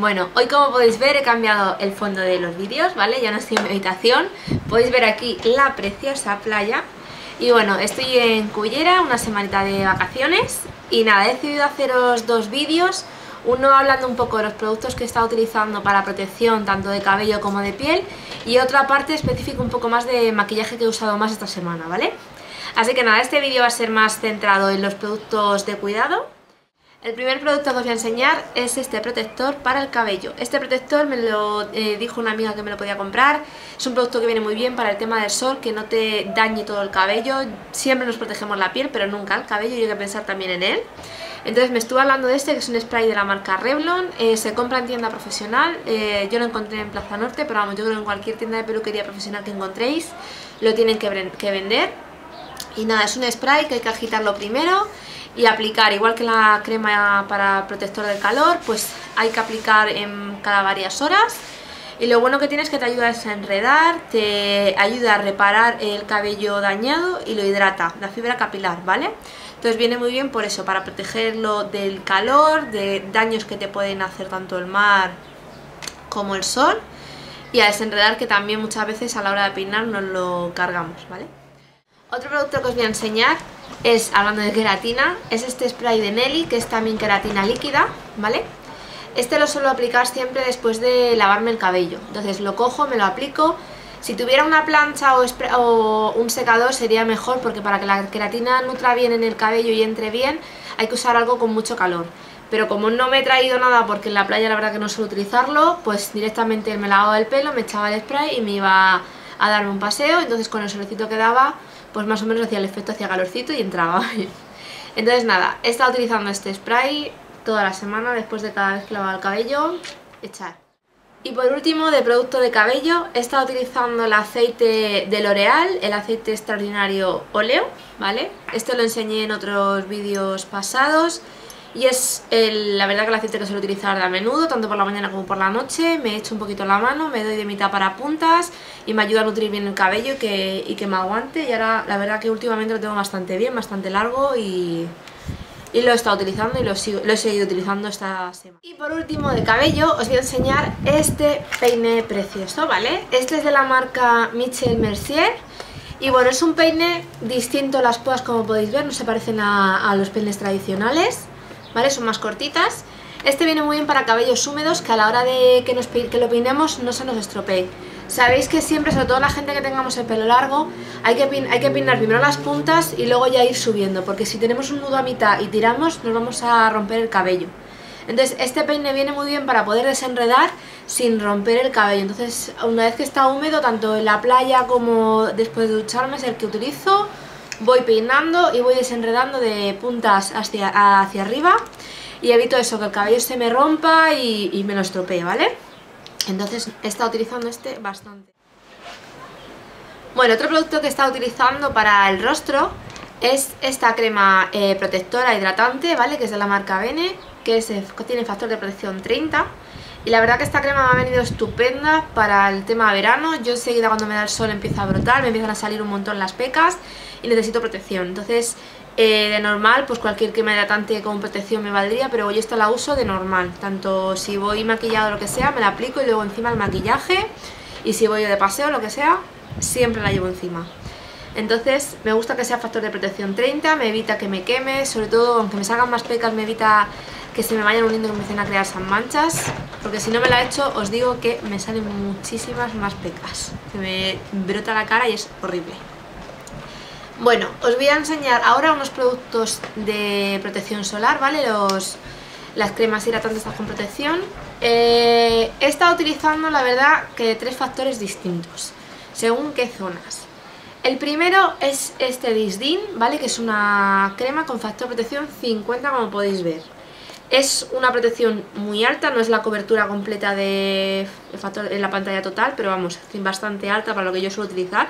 Bueno, hoy como podéis ver he cambiado el fondo de los vídeos, ¿vale? Ya no estoy en mi habitación, podéis ver aquí la preciosa playa. Y bueno, estoy en Cullera, una semanita de vacaciones. Y nada, he decidido haceros dos vídeos. Uno hablando un poco de los productos que he estado utilizando para protección tanto de cabello como de piel. Y otra parte específica un poco más de maquillaje que he usado más esta semana, ¿vale? Así que nada, este vídeo va a ser más centrado en los productos de cuidado. El primer producto que os voy a enseñar es este protector para el cabello. Este protector me lo dijo una amiga que me lo podía comprar. Es un producto que viene muy bien para el tema del sol, que no te dañe todo el cabello. Siempre nos protegemos la piel, pero nunca el cabello, y hay que pensar también en él. Entonces me estuve hablando de este, que es un spray de la marca Revlon. Se compra en tienda profesional. Yo lo encontré en Plaza Norte, pero vamos, yo creo que en cualquier tienda de peluquería profesional que encontréis lo tienen que vender. Y nada, es un spray que hay que agitarlo primero y aplicar, igual que la crema para protector del calor, pues hay que aplicar en cada varias horas. Y lo bueno que tiene es que te ayuda a desenredar, te ayuda a reparar el cabello dañado y lo hidrata, la fibra capilar, ¿vale? Entonces viene muy bien por eso, para protegerlo del calor, de daños que te pueden hacer tanto el mar como el sol, y a desenredar, que también muchas veces a la hora de peinar nos lo cargamos, ¿vale? Otro producto que os voy a enseñar es, hablando de queratina, es este spray de Nelly, que es también queratina líquida, ¿vale? Este lo suelo aplicar siempre después de lavarme el cabello. Entonces lo cojo, me lo aplico. Si tuviera una plancha o un secador sería mejor, porque para que la queratina nutra bien en el cabello y entre bien hay que usar algo con mucho calor. Pero como no me he traído nada, porque en la playa la verdad que no suelo utilizarlo, pues directamente me lavaba el pelo, me echaba el spray y me iba a darme un paseo. Entonces con el solecito que daba, pues más o menos hacía el efecto, hacía calorcito y entraba. Entonces nada, he estado utilizando este spray toda la semana, después de cada vez que lavaba el cabello, echar. Y por último, de producto de cabello, he estado utilizando el aceite de L'Oreal, el aceite extraordinario óleo, ¿vale? Este lo enseñé en otros vídeos pasados. Y es la verdad que el aceite que suelo utilizar a menudo, tanto por la mañana como por la noche. Me echo un poquito la mano, me doy de mitad para puntas y me ayuda a nutrir bien el cabello y que me aguante. Y ahora la verdad que últimamente lo tengo bastante bien, bastante largo, y lo he estado utilizando y lo he seguido utilizando esta semana. Y por último, de cabello, os voy a enseñar este peine precioso, ¿vale? Este es de la marca Michel Mercier. Y bueno, es un peine distinto, las púas como podéis ver no se parecen a los peines tradicionales, ¿vale? Son más cortitas. Este viene muy bien para cabellos húmedos, que a la hora de que lo peinemos no se nos estropee. Sabéis que siempre, sobre todo la gente que tengamos el pelo largo, hay que peinar primero las puntas y luego ya ir subiendo, porque si tenemos un nudo a mitad y tiramos, nos vamos a romper el cabello. Entonces este peine viene muy bien para poder desenredar sin romper el cabello. Entonces una vez que está húmedo, tanto en la playa como después de ducharme, es el que utilizo. Voy peinando y voy desenredando de puntas hacia arriba y evito eso, que el cabello se me rompa y me lo estropee, ¿vale? Entonces he estado utilizando este bastante. Bueno, otro producto que he estado utilizando para el rostro es esta crema protectora hidratante, ¿vale? Que es de la marca Bene, que tiene factor de protección 30. Y la verdad que esta crema me ha venido estupenda para el tema verano. Yo enseguida, cuando me da el sol, empiezo a brotar, me empiezan a salir un montón las pecas y necesito protección. Entonces de normal, pues cualquier crema hidratante con protección me valdría, pero yo esta la uso de normal. Tanto si voy maquillado o lo que sea, me la aplico y luego encima el maquillaje. Y si voy de paseo o lo que sea, siempre la llevo encima. Entonces me gusta que sea factor de protección 30, me evita que me queme, sobre todo aunque me salgan más pecas, me evita que se me vayan uniendo, que empiecen a crearse manchas, porque si no me la echo os digo que me salen muchísimas más pecas, se me brota la cara y es horrible. Bueno, os voy a enseñar ahora unos productos de protección solar, ¿vale? Las cremas hidratantes con protección. He estado utilizando, la verdad, que 3 factores distintos, según qué zonas. El primero es este Disdin, ¿vale? Que es una crema con factor de protección 50, como podéis ver. Es una protección muy alta, no es la cobertura completa de factor en la pantalla total, pero vamos, bastante alta para lo que yo suelo utilizar.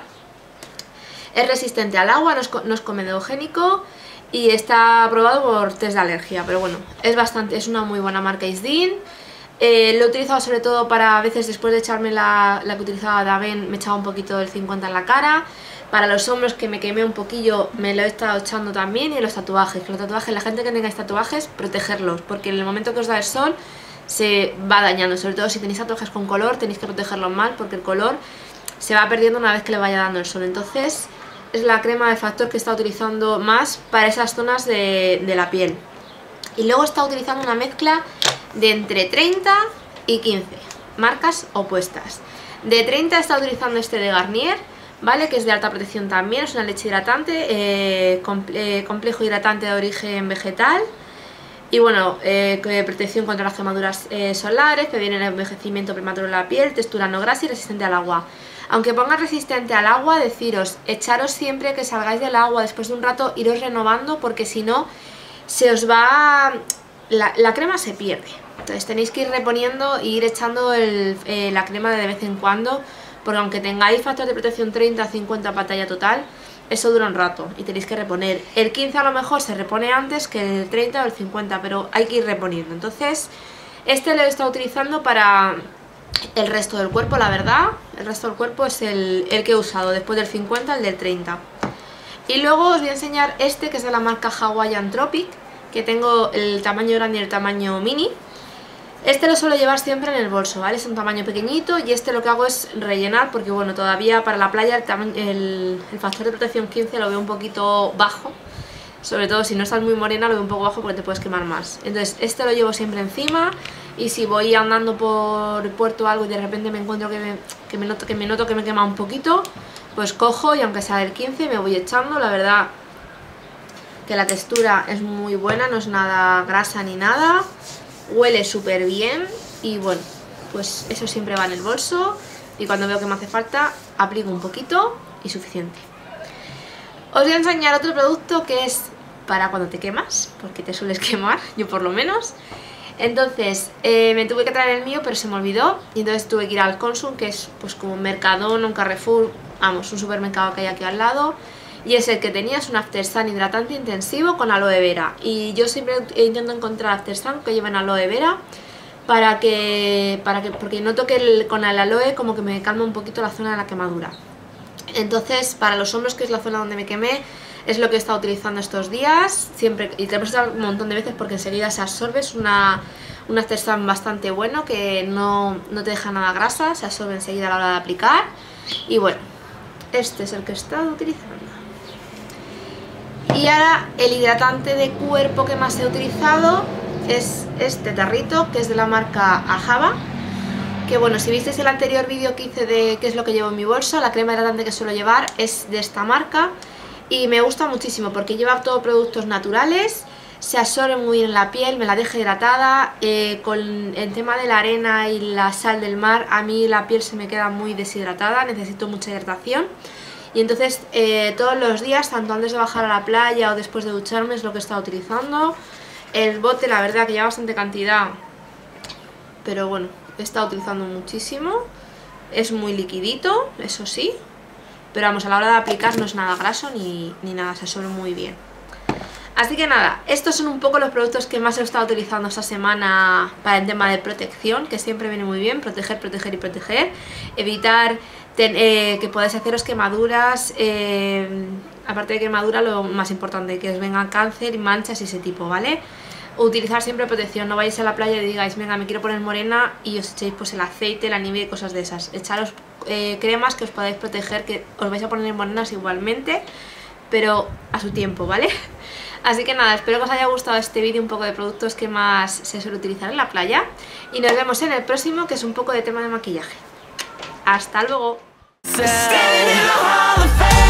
Es resistente al agua, no es comedogénico y está aprobado por test de alergia, pero bueno, es una muy buena marca Disdin. Lo he utilizado sobre todo para, a veces después de echarme la que utilizaba Daven, me echaba un poquito del 50 en la cara. Para los hombros, que me quemé un poquillo, me lo he estado echando también. Y en los tatuajes, la gente que tengáis tatuajes, protegerlos, porque en el momento que os da el sol se va dañando. Sobre todo si tenéis tatuajes con color, tenéis que protegerlos mal porque el color se va perdiendo una vez que le vaya dando el sol. Entonces es la crema de factor que está utilizando más para esas zonas de la piel. Y luego está utilizando una mezcla de entre 30 y 15 marcas opuestas. De 30 está utilizando este de Garnier, ¿vale? Que es de alta protección también, es una leche hidratante, complejo hidratante de origen vegetal. Y bueno, protección contra las quemaduras solares, previene el envejecimiento prematuro de la piel, textura no grasa y resistente al agua. Aunque ponga resistente al agua, deciros, echaros siempre que salgáis del agua después de un rato, iros renovando porque si no, se os va... la crema se pierde. Entonces tenéis que ir reponiendo e ir echando la crema de vez en cuando, porque aunque tengáis factor de protección 30-50 pantalla total, eso dura un rato y tenéis que reponer. El 15 a lo mejor se repone antes que el 30 o el 50, pero hay que ir reponiendo. Entonces este lo he estado utilizando para el resto del cuerpo, la verdad. El resto del cuerpo es el que he usado, después del 50 el del 30. Y luego os voy a enseñar este que es de la marca Hawaiian Tropic, que tengo el tamaño grande y el tamaño mini. Este lo suelo llevar siempre en el bolso, ¿vale? Es un tamaño pequeñito y este lo que hago es rellenar porque, bueno, todavía para la playa el factor de protección 15 lo veo un poquito bajo. Sobre todo si no estás muy morena lo veo un poco bajo porque te puedes quemar más. Entonces este lo llevo siempre encima y si voy andando por el puerto o algo y de repente me encuentro que me noto que me quema un poquito, pues cojo y aunque sea del 15 me voy echando. La verdad que la textura es muy buena, no es nada grasa ni nada. Huele súper bien y bueno, pues eso siempre va en el bolso y cuando veo que me hace falta aplico un poquito y suficiente. Os voy a enseñar otro producto que es para cuando te quemas, porque te sueles quemar, yo por lo menos. Entonces me tuve que traer el mío pero se me olvidó y entonces tuve que ir al Consum, que es pues como un Mercadona, un Carrefour, vamos, un supermercado que hay aquí al lado. Y es el que tenía, es un After Sun hidratante intensivo con aloe vera. Y yo siempre intento encontrar After Sun que lleven aloe vera porque noto que con el aloe como que me calma un poquito la zona de la quemadura. Entonces para los hombros, que es la zona donde me quemé, es lo que he estado utilizando estos días. Siempre, y te lo he puesto un montón de veces porque enseguida se absorbe. Es un After Sun bastante bueno que no te deja nada grasa, se absorbe enseguida a la hora de aplicar. Y bueno, este es el que he estado utilizando. Y ahora el hidratante de cuerpo que más he utilizado es este tarrito, que es de la marca Ajava. Que bueno, si visteis el anterior vídeo que hice de qué es lo que llevo en mi bolso, la crema hidratante que suelo llevar es de esta marca. Y me gusta muchísimo porque lleva todos productos naturales, se absorbe muy bien en la piel, me la deja hidratada. Con el tema de la arena y la sal del mar, a mí la piel se me queda muy deshidratada, necesito mucha hidratación. Y entonces todos los días, tanto antes de bajar a la playa o después de ducharme, es lo que he estado utilizando. El bote, la verdad que lleva bastante cantidad, pero bueno, he estado utilizando muchísimo. Es muy liquidito, eso sí, pero vamos, a la hora de aplicar no es nada graso ni nada, se absorbe muy bien. Así que nada, estos son un poco los productos que más he estado utilizando esta semana para el tema de protección, que siempre viene muy bien, proteger, proteger y proteger. Evitar que podáis haceros quemaduras, aparte de quemadura, lo más importante, que os vengan cáncer y manchas y ese tipo, ¿vale? Utilizar siempre protección, no vayáis a la playa y digáis, venga, me quiero poner morena y os echéis pues el aceite, la nieve y cosas de esas. Echaros cremas que os podáis proteger, que os vais a poner morenas igualmente, pero a su tiempo, ¿vale? Así que nada, espero que os haya gustado este vídeo, un poco de productos que más se suele utilizar en la playa. Y nos vemos en el próximo, que es un poco de tema de maquillaje. ¡Hasta luego!